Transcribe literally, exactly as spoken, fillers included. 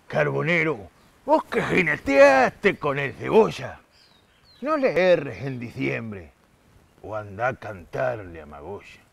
Carbonero, vos que jineteaste con el cebolla, no le erres en diciembre o andá a cantarle a Magoya.